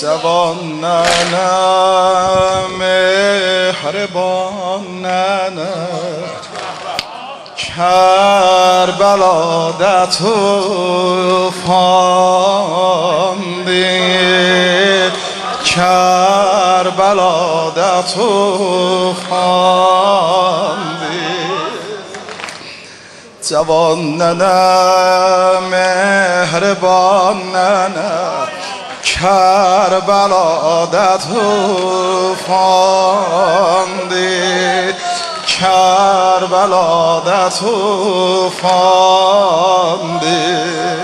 جوان ننه مهربان ننه کربلا در طوفان دی کربلا در طوفان دی جوان ننه مهربان ننه کربلا در طوفان دی کربلا در طوفان دی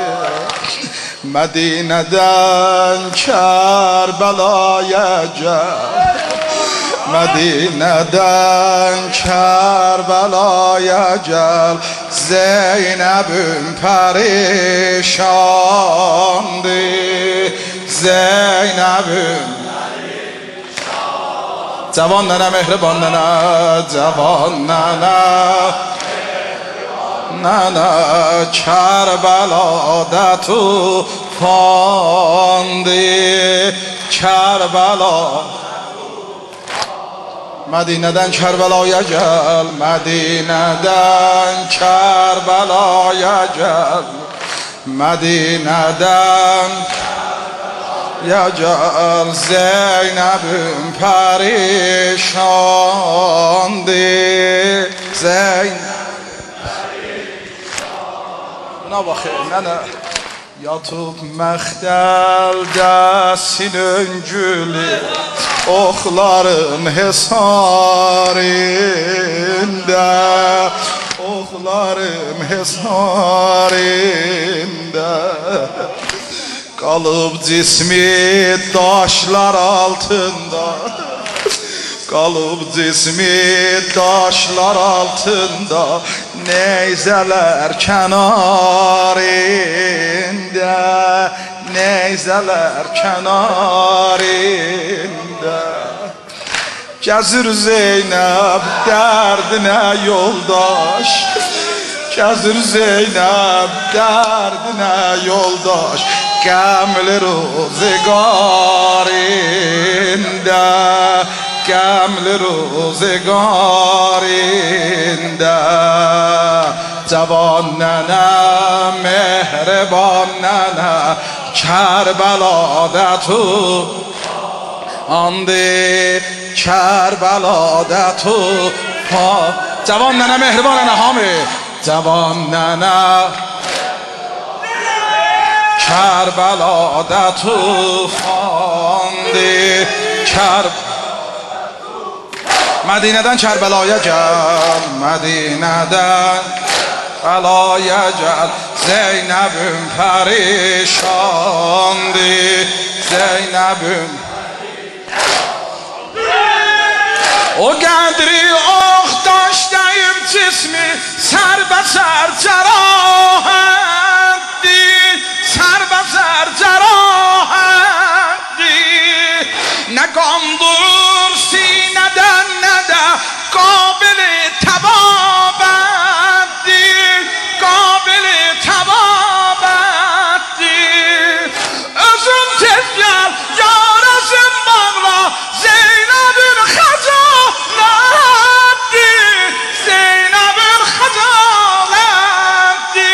مدینه دن کربلای جل مدینه دن کربلای جل زینب پریشان دی زینب جوان ننه مهربان ننه جوان ننه ننه کربلا در طوفان دی کربلا مدینه دن کربلای جل مدینه دن کربلای جل مدینه دن یا جل زینب پریشان دی زینب نه yatıp məxdəldə sinin gülü oxların hesarində oxların hesarində qalıb cismi daşlar altında qalıb cismi daşlar altında neyzələr kənarində neyzələr kənarında gəzir Zeynəb dərdinə yoldaş gəzir Zeynəb dərdinə yoldaş qəmli rozegarində qəmli rozegarində cavan nənə mehriban nənə Kərbəlada tufandı Kərbəlada tufan cavan nənə mehriban nənə hamı cavan nənə Kərbəlada tufandı Medine'den Kerbela'ya gel Medine'den Kerbela'ya gel Zeynep'im perişandı Zeynep'im O qədri Oxtaşdayım cismi Sərbəsər cərahətdi Sərbəsər cərahətdi Nə qandırır sinədən nə də Qabili təbabətdi Qabili təbabətdi Özün tez gəl yarasın bağla Zeynəbin xəcalətdi Zeynəbin xəcalətdi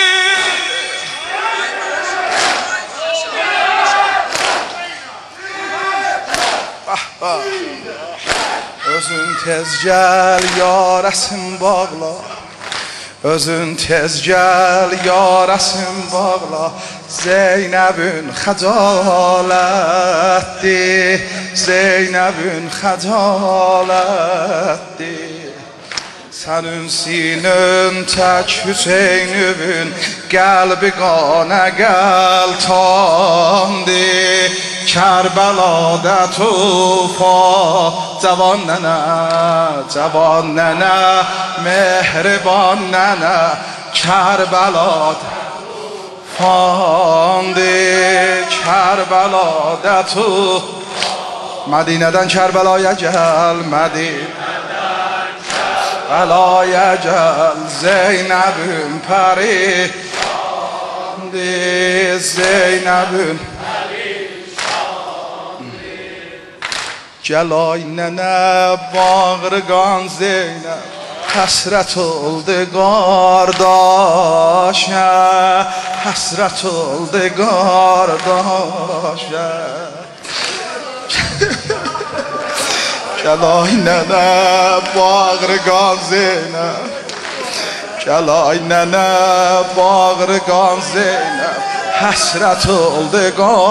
Özün tez gəl yarasın bağla Özün tez gəl yarasın bağla Zeynəbin xəcalətdi Zeynəbin xəcalətdi Sənin sinün tək Hüseynübün Qəlbi qanə qəltandı Kərbəlada tufan Cavan nənə mehriban nənə Kərbəlada tufandı Kərbəlada tufan Medine'den Kerbela'ya gel Medine'den Kerbela'ya gel Zeynep'im perişandı Zeynep'im Gəlay nənə bağırgan Zeynəb Həsrət oldu qardaşa Həsrət oldu qardaşa Gəlay nənə bağırgan Zeynəb Gəlay nənə bağırgan Zeynəb Həsrət oldu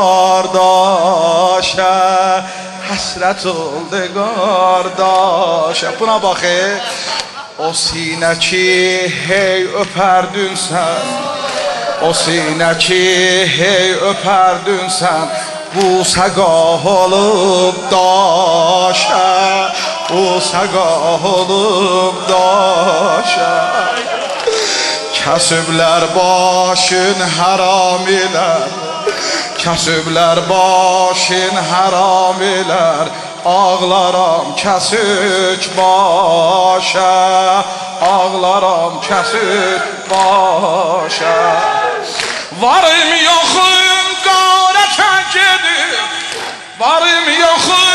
qardaşa Həsrət oldu qardaşa Buna bax O sinə ki hey öpərdün sən O sinə ki hey öpərdün sən Bu səqah olub daşa Bu səqah olub daşa Kəsiblər başın haram ilər Kəsiblər başın haram ilər Ağlaram kəsik başa Ağlaram kəsik başa Varım yoxum qarətə gedib Varım yoxum